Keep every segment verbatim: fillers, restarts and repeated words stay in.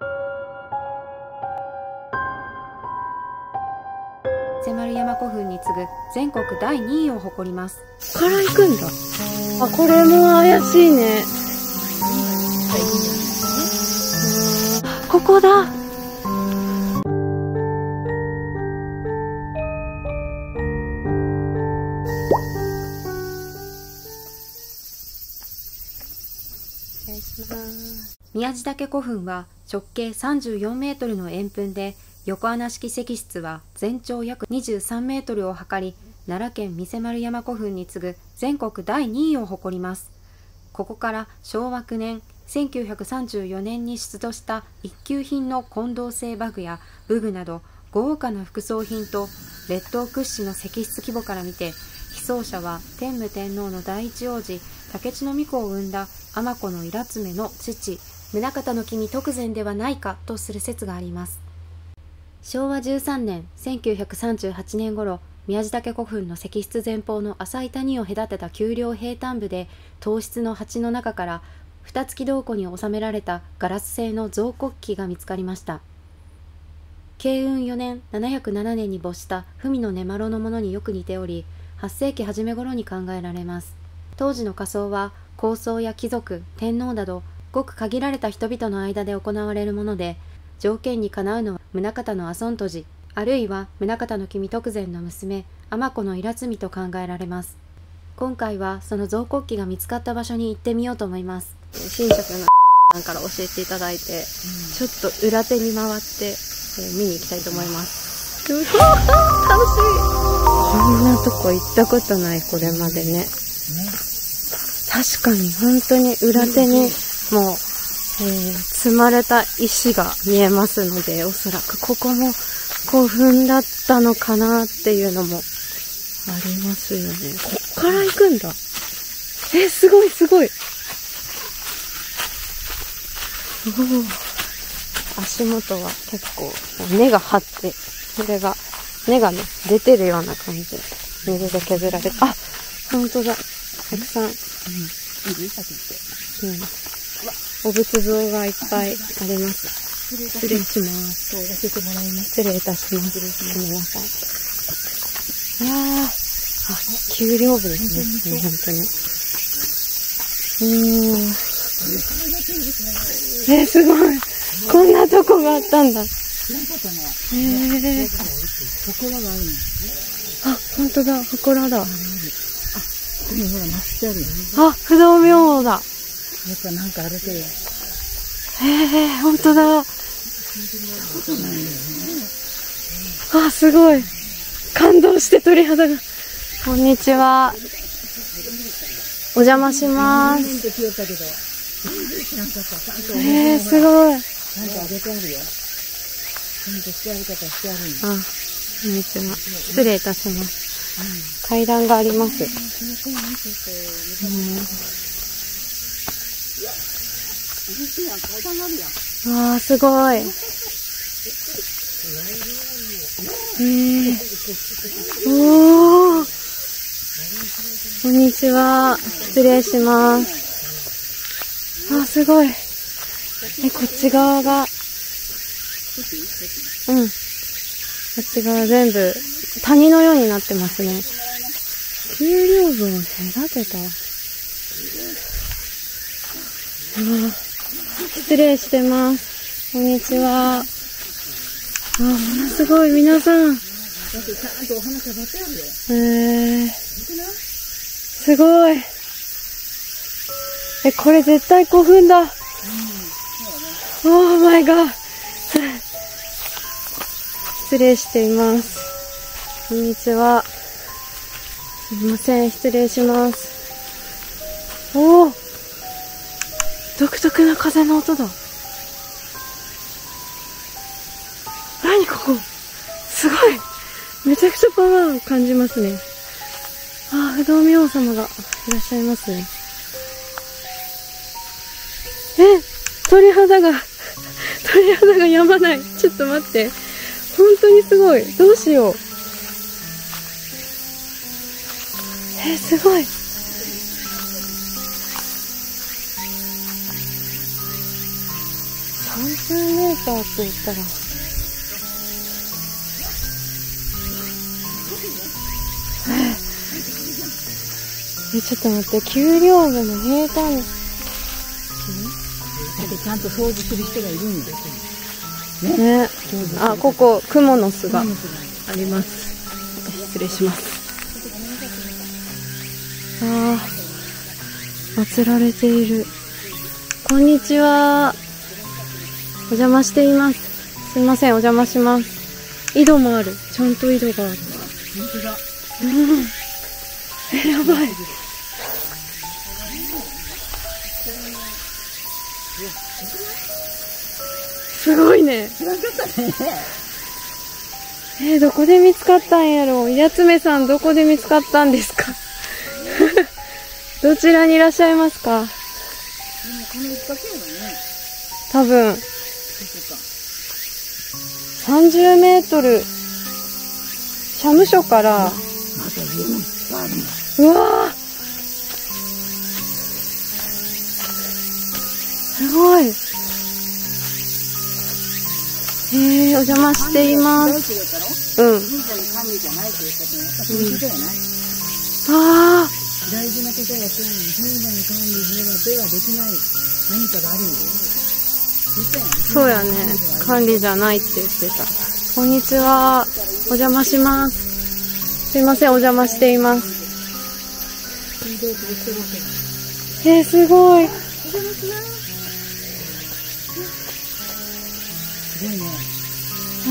伊勢丸山古墳に次ぐ全国だいにいを誇ります。 ここから行くんだ。あ、これも怪しいね。ここだ。 宮地岳古墳は直径さんじゅうよんメートルの円墳で、横穴式石室は全長約にじゅうさんメートルを測り、奈良県三瀬丸山古墳に次ぐ全国だいにいを誇ります。ここから昭和きゅうねんせんきゅうひゃくさんじゅうよねんに出土した一級品の金銅製馬具や武具など豪華な副葬品と、列島屈指の石室規模から見て、被葬者は天武天皇の第一王子竹地の御子を生んだ尼子のイ爪の父宗像の君徳善ではないかとする説があります。昭和じゅうさんねんせんきゅうひゃくさんじゅうはちねん頃、宮地岳古墳の石室前方の浅い谷を隔てた丘陵平坦部で、頭室の鉢の中から蓋付き銅庫に収められたガラス製の造骨器が見つかりました。慶運よねんななひゃくななねんに没した文の根麿のものによく似ており、はっせいき初め頃に考えられます。当時の火葬は皇僧や貴族、天皇などごく限られた人々の間で行われるもので、条件にかなうのは宗像の阿孫とじ、あるいは宗像の君徳善の娘尼子のイ爪と考えられます。今回はその造骨器が見つかった場所に行ってみようと思います。神職のさんから教えていただいて、うん、ちょっと裏手に回って、えー、見に行きたいと思います。うわー、楽しみ。こんなとこ行ったことない、これまでね。ね、確かに本当に裏手にもう、えー、積まれた石が見えますので、おそらくここも古墳だったのかなっていうのもありますよね。こっから行くんだ。えー、すごいすごい。おー、足元は結構根が張って、それが根がね出てるような感じで水で削られて、あ、本当だ、たくさん、うん、いる先って、うん、お仏像がいっぱいあります。失礼します。そう、教えてもらいます。失礼いたします。すみません。いやー、あ、丘陵部ですね、本当に。うーん。えー、すごい。こんなとこがあったんだ。知らんかったね。へー。祠があるの。あ、本当だ、祠だ。あ、これほら、祭ってあるよ。あ、不動明王だ。やっぱなんかあるけど。へー、本当だ。あ、すごい。感動して鳥肌が。こんにちは。お邪魔します。えー、すごい。なんかあげてあるよ。ちゃんとしてある方してあるの。あ、こんにちは。失礼いたします。階段があります。わあ、すごい。えー、おー。こんにちは。失礼します。あ、すごい。え、こっち側が、うん。こっち側全部、谷のようになってますね。丘陵部を隔てた。うわ、失礼してます。こんにちは。あ、ものすごい、皆さん。ちゃんとお花飾ってあるよ。へー。すごい。え、これ絶対古墳だ。うん、そうだね。オーマイガー。失礼しています。こんにちは。すみません、失礼します。おー。独特な風の音だ。何ここ。すごい。めちゃくちゃパワーを感じますね。ああ、不動明王様がいらっしゃいますね。え、鳥肌が、鳥肌がやまない。ちょっと待って。本当にすごい。どうしよう。え、すごい。 さんじゅうメーターって言ったら。え、ちょっと待って、丘陵部の平坦。 だってちゃんと掃除する人がいるんですよ。 ね。ね。あ、ここ、クモの巣があります。失礼します。ああ、祀られている。こんにちは。お邪魔しています。すいません、お邪魔します。井戸もある。ちゃんと井戸がある。 本当だ。 うん。え、やばい。すごいね。えー、どこで見つかったんやろう。やつめさん、どこで見つかったんですかどちらにいらっしゃいますか？多分、さんじゅうメートル、社務所から、うわーすごい。えー、お邪魔しています。うん。ああ。 大事なことをやってないのに、神社に管理ではできない何かがあるんです。 そうやね。管理じゃないって言ってた。こんにちは。お邪魔します。すいません、お邪魔しています。えー、すごい。 すごいね。 あ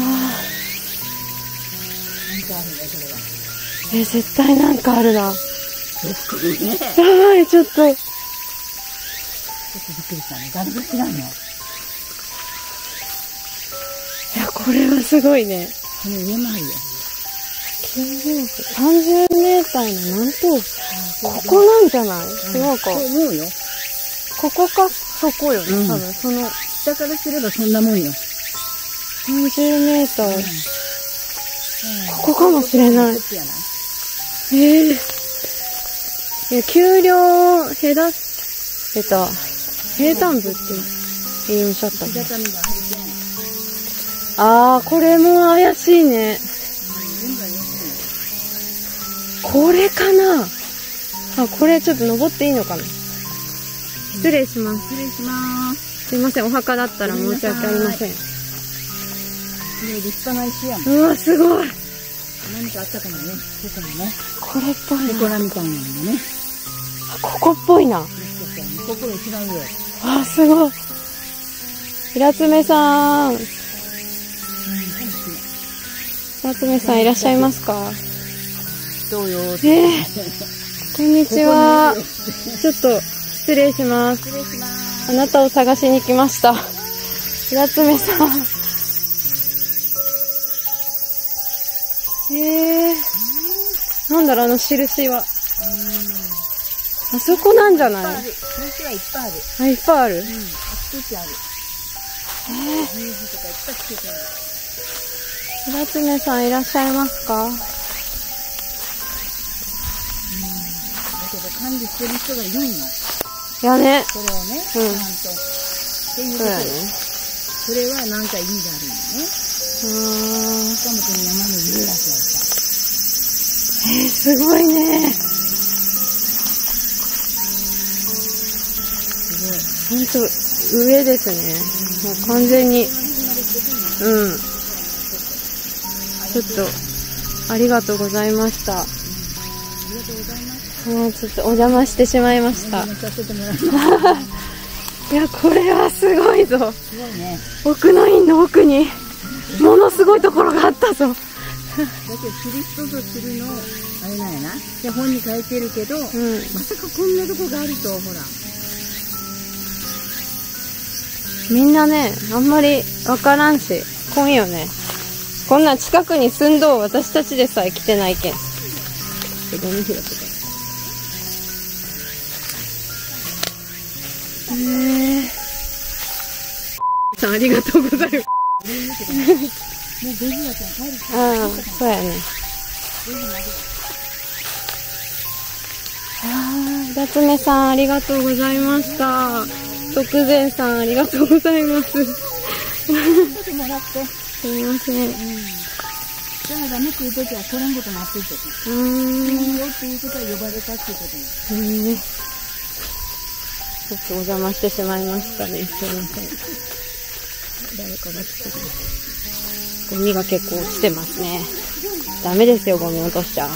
なんかあるね、それは。 えー、絶対なんかあるな。 ね、 やばい、ちょっと。ちょっとびっくりしたね。誰も知らんの。 いや、これはすごいね。 この上もあるよ。 さんじゅうメーターの南東。ここなんじゃない？違うか。 そう思うよ。 ここか、そこよね。うん、多分、その。 下からすればそんなもんよ。 さんじゅうメーター。うんうん、ここかもしれない。ええー。いや、丘陵、へだ、えっと、平坦部って言いにしちゃったね。あー、これも怪しいね。これかなあ、これちょっと登っていいのかな。失礼します。 失礼します。 すいません、お墓だったら申し訳ありません。 立派な石やもん。 うわ、すごい。 何かあったかもね。ここもね。 これっぽいな。 祠みたいなのもね。 ここっぽいな。 ここが一番上。 あ、すごい。平爪さん。平爪さんいらっしゃいますか？ どうよ。 えー、こんにちは。ちょっと失礼します。 失礼します。 あなたを探しに来ました。平爪さん。えー、なんだろう、あの印は。あそこなんじゃない？ 印はいっぱいある。 あ、いっぱいある。 うん、あちこちある。 えー、 水とかいっぱいつけてある。 平爪さんいらっしゃいますか？ うん、だけど管理してる人がいるんよ。 いやね。 それをね、ちゃんと。っていうことで、それはなんか意味があるんだよね。 うーん。 しかもこの山の上だけはさ。 えー、すごいね。ほんと、上ですね。もう完全に。うん。ちょっと、ありがとうございました。ありがとうございます。もうちょっとお邪魔してしまいました。いや、これはすごいぞ。 すごいね。 奥の院の奥に、ものすごいところがあったぞ。 だけどキリストとするの、あれなんやな。で、本に書いてるけど、うん、まさかこんなとこがあると、ほら。 みんなね、あんまりわからんし、来んよね。こんな近くに住んどう私たちでさえ来てないけん。ゴミ拾ってた。へぇー。さんありがとうございます。もうごじだから帰る。ああ、そうやね。ああ、ダツメさんありがとうございました。徳善さんありがとうございます。 てもらって。 すみません。うん。 だからね、来るときはこれんことなってるとき。 うーん。 いいよっていうことは呼ばれたっていうことに。 へえ。ちょっとお邪魔してしまいましたね。すみません。誰かが来てる。ゴミが結構落ちてますね。ダメですよ、ゴミ落としちゃ。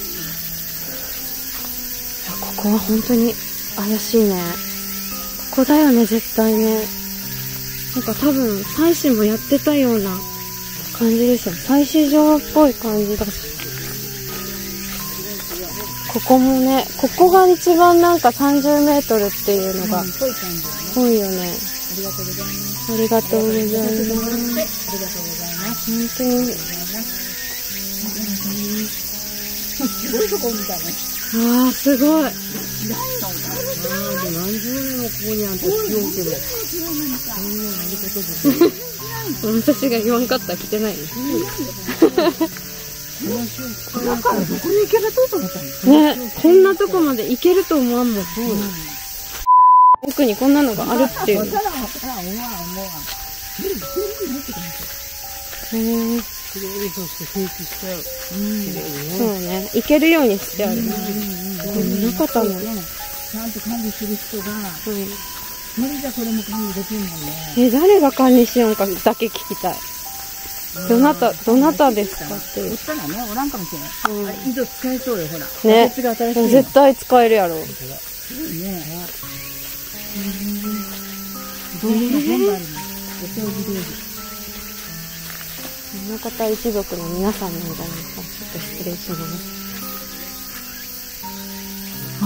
ここは本当に怪しいね。ここだよね、絶対ね。なんか多分、祭祀もやってたような感じですよ。祭祀場っぽい感じだし。ここもね、ここが一番なんかさんじゅうメートルっていうのが、ぽいよね。ありがとうございます。ありがとうございます。ありがとうございます。本当に。すごいとこみたいね。ああ、すごい。何十年もここにあんた来ようけど。私が言わんかったら来てないね。だからどこに行けばと思ったのね、こんなとこまで行けると思わんもん。奥にこんなのがあるっていう。へぇ。きれいにそして整地してある。そうね。行けるようにしてある。なかったもん。ちゃんと管理する人が、無理じゃこれも管理できんもんね。え、誰が管理しようかだけ聞きたい。どなた、どなたですかっていう。そしたらね、おらんかもしれない。井戸使えそうよ、ほら。ね。絶対使えるやろ。ね。道具の全部あるの。お掃除道具。宗像一族の皆さんなんじゃないか。ちょっと失礼します。ああ。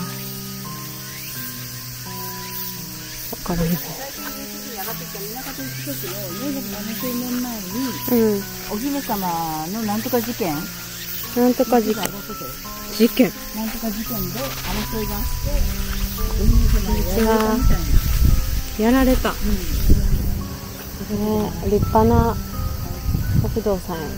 わからない。宗像一族のよんひゃくななじゅうねんまえに、うん、お姫様のなんとか事件なんとか事件事件なんとか事件で争いがあって、お姫様がやられたみたいな。やられた。うん。ね、立派な不動産や。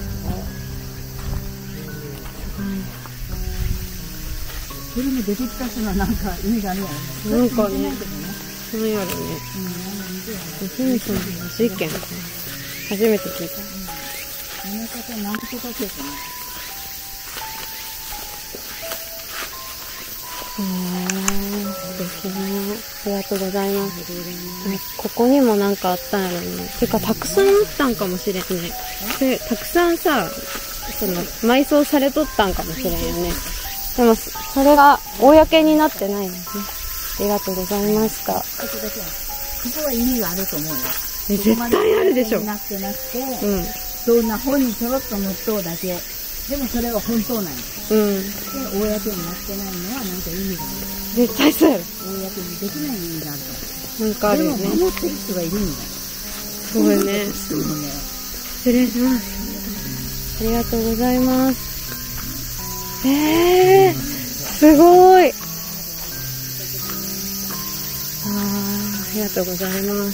それも出てきた人はなんか意味があるやろね。なんかね、なんやろね。お姫様の事件初めて聞いた。宗像なんとか家かな。へぇー、ですね。ありがとうございます。ここにもなんかあったんやろね。てか、たくさんあったんかもしれんね。で、たくさんさ、その、埋葬されとったんかもしれんよね。でも、それが、公になってないんですね。ありがとうございました。ここは意味があると思うよ。え、絶対あるでしょ。なってなくて、うん。そんな本にちょろっと載っとうだけ。でもそれは本当なんです。うん。で、公になってないのはなんか意味がある。絶対そうやろ。公にできない意味があるから。なんかあるよね。でも守ってる人がいるんだよ。そうよね。失礼します。ありがとうございます。えー、すごい。あー、ありがとうございます。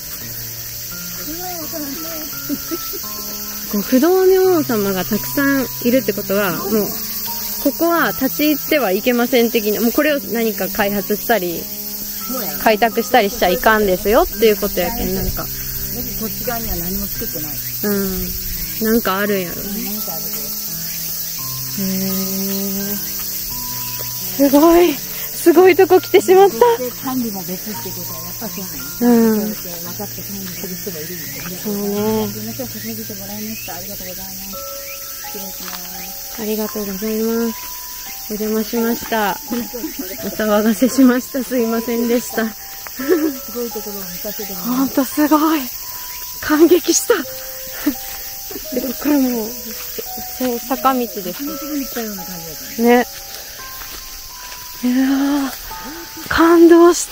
こう不動明王様がたくさんいるってことは、もう、ここは立ち入ってはいけません的な、もうこれを何か開発したり、開拓したりしちゃいかんですよっていうことやけん、なんか。こっち側には何も作ってない。うん。なんかあるんやろね。へー。すごい。すごいとこ来てしまった。管理も別ってことはやっぱそうなの。うん。そうやって分かって管理する人がいるんですね。そうね。すみません、注ぎてもらいました。ありがとうございます。失礼します。ありがとうございます。お邪魔しました。お騒がせしました。すいませんでした。すごいところを見させてもらいました。ほんとすごい。感激した。で、ここからもう、坂道です。ね。いやー、感動した。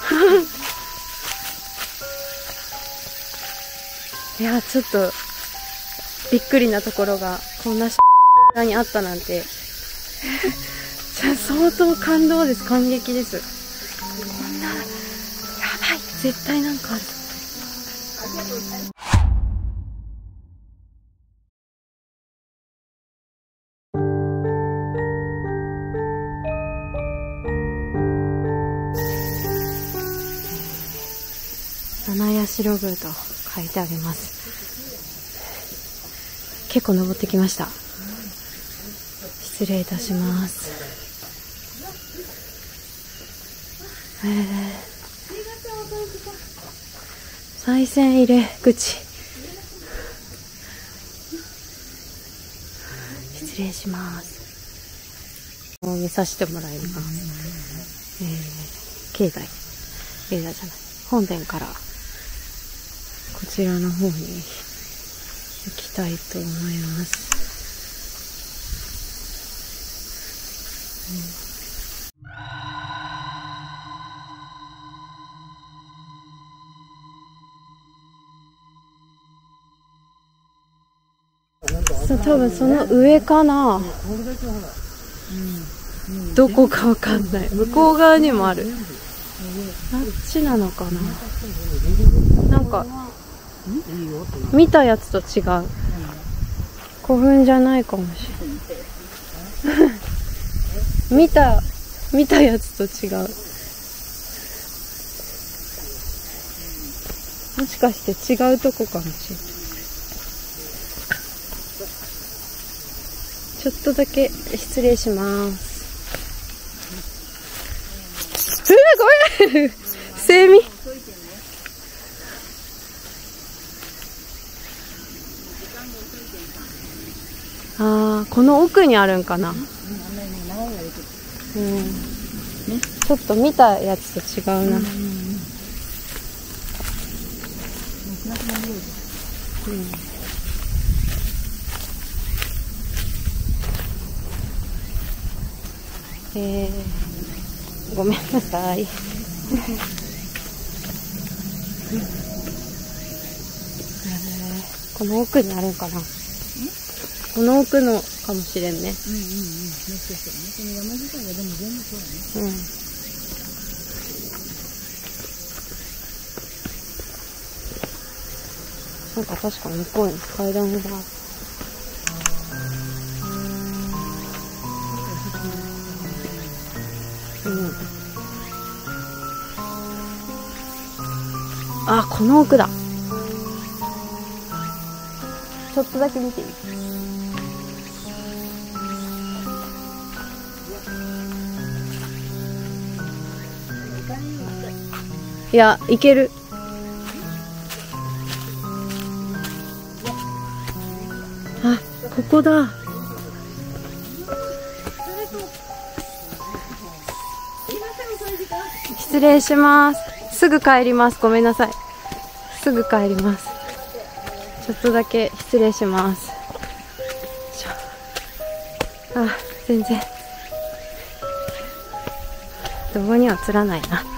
いや、ちょっと、びっくりなところが、こんなしにあったなんて。相当感動です。感激です。こんな、やばい。絶対なんかある。ありがとうございます。七社宮と書書いてあげます。結構登ってきました。失礼いたします。えー、賽銭入れ口。失礼します。見させてもらいます。えー、境内、境内じゃない、本殿からこちらの方に行きたいと思います。うん、多分その上かな。どこかわかんない。向こう側にもある。あっちなのかな。なんか見たやつと違う。古墳じゃないかもしれない。見た見たやつと違う。もしかして違うとこかもしれない。ちょっとだけ失礼します。うわ、ごめん。セミ。ああ、この奥にあるんかな。うん。ちょっと見たやつと違うな。うん。えー、ごめんなさい。この奥にあるんかな。この奥のかもしれんね。うんうんうん。もしかしたらね、この山自体はでも全部そうだね。うん。なんか確かに向こうに階段が。うん。あ、この奥だ。ちょっとだけ見ていい？いや、いける。あ、ここだ。失礼します。すぐ帰ります。ごめんなさい。すぐ帰ります。ちょっとだけ失礼します。あ、全然。動画には映らないな。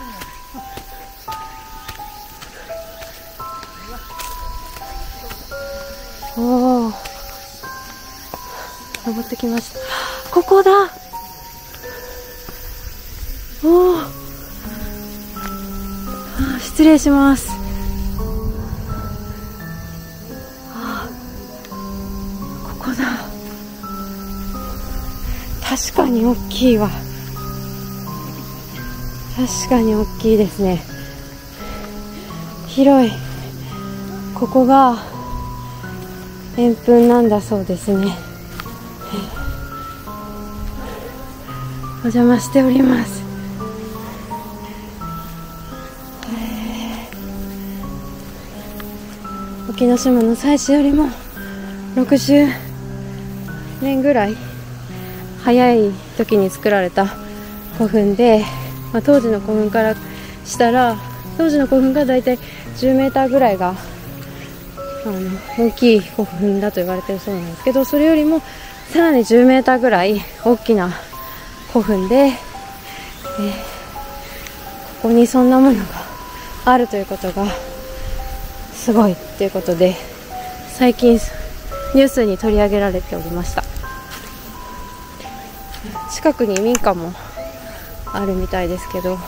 おお。登ってきました。ここだ。おお。失礼します。あ、ここだ。確かに大きいわ。確かに大きいですね。広い。ここが円墳なんだそうですね。お邪魔しております。沖ノ島の祭祀よりもろくじゅうねんぐらい早い時に作られた古墳で、まあ、当時の古墳からしたら当時の古墳がだいたいじゅうメーターぐらいがあの大きい古墳だと言われているそうなんですけど、それよりもさらにじゅうメーターぐらい大きな古墳で、えー、ここにそんなものがあるということがすごいっていうことで、最近ニュースに取り上げられておりました。近くに民家もあるみたいですけど、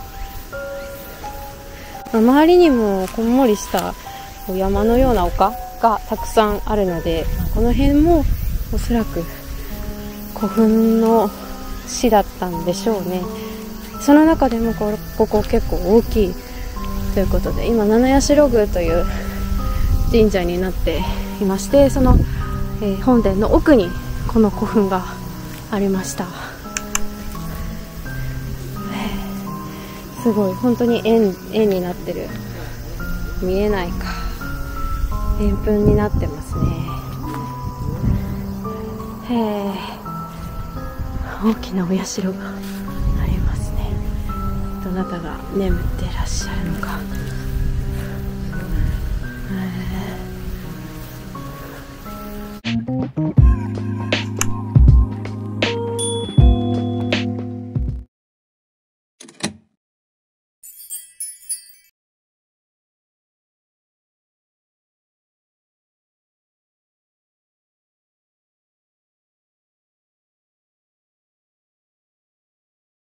周りにもこんもりした山のような丘がたくさんあるので、この辺もおそらく古墳の市だったんでしょうね。その中でもここ結構大きいということで、今七社宮という神社になっていまして、その、えー、本殿の奥にこの古墳がありました。すごい、本当に円、円になってる。見えないか。円墳になってますね。へえ、大きなお社がありますね。どなたが眠ってらっしゃるのか。